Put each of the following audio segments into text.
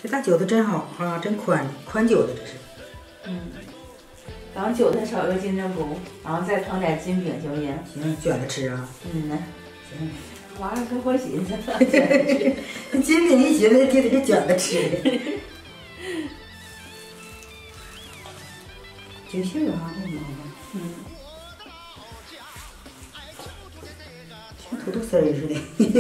这大韭菜真好哈，真宽韭菜这是。 当韭菜炒个金针菇，然后再腾点金饼，行不行？ 行，卷着吃啊。 呢。 行。 玩意儿可够寻思了。 金饼一寻思就得卷着吃。揪馅儿啊，这麻烦。像土豆丝儿似的。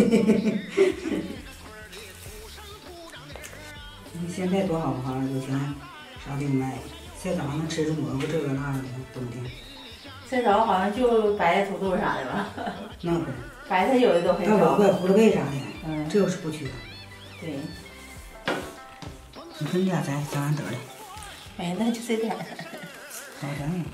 你现在多好哈，有钱啥都卖，再早能吃着蘑菇这个那的，冬天。 再早好像就白菜、土豆啥的吧。 那不。 白菜有的都很少。 大萝卜、胡萝卜啥的，这个是不缺。 对。 你说你俩咋完得了？ 哎，那就这点儿。 好整。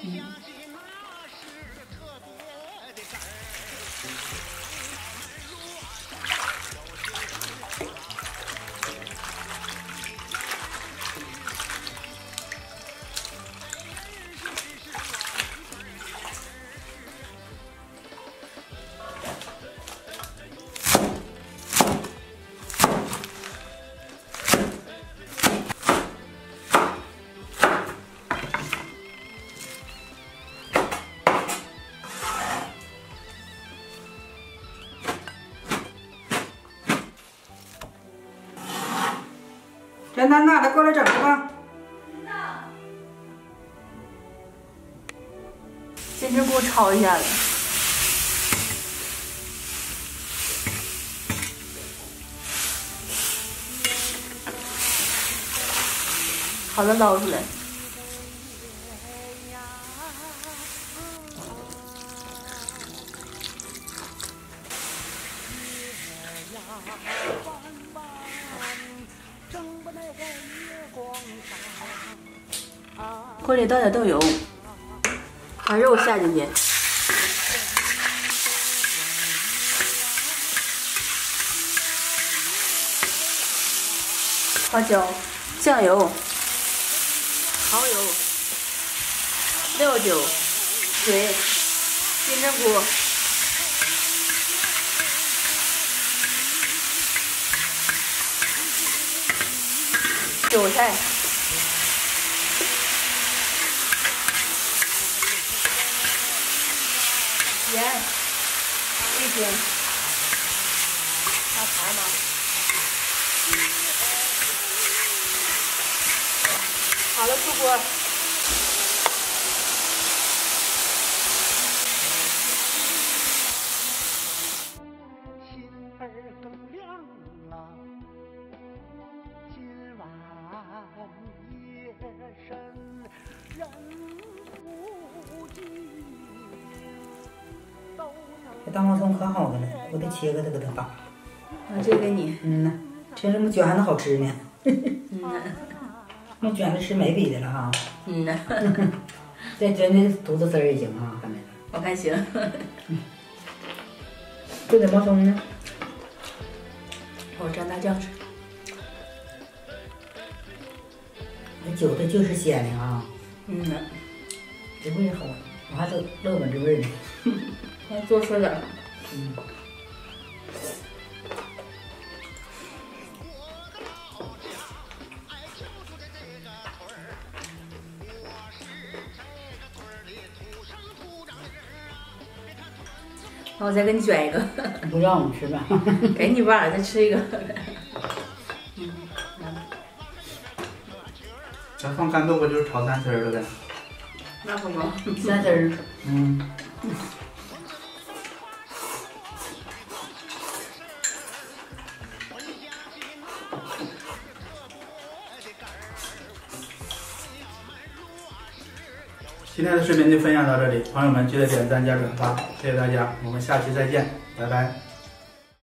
简单呐，来过来整去吧。 金针菇焯一下子。好了，捞出来。锅里倒点豆油，把肉下进去，花椒、酱油、蚝油、料酒、水、金针菇、韭菜。盐1斤，大盘吗？好了，出锅。 心儿更亮了，今晚夜深人不静。 这大毛葱可好的了，我得切个它给它扒。 这给你。 呐，吃这么卷还能好吃呢。那卷着吃没比的了哈。再卷这土豆丝儿也行啊，看没？ 我看行。 这点毛葱呢？ 我蘸大酱吃。 那韭菜就是鲜灵啊。这味好，我还都乐闻这味儿呢。 再多说点。那我再给你卷一个。 不让我们吃吧？ 给你吧，再吃一个。 咱放干豆腐就是炒三丝儿了呗。 那不吗？ 三丝儿。 今天的视频就分享到这里，朋友们记得点赞加转发，谢谢大家，我们下期再见，拜拜。